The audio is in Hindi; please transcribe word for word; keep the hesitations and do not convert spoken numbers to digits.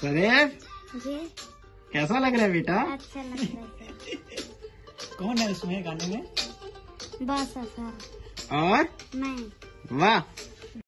सदैव जी कैसा लग रहा है बेटा? अच्छा लग रहा है। कौन है उसमें गाने में? बादशाह सर और मैं। वाह,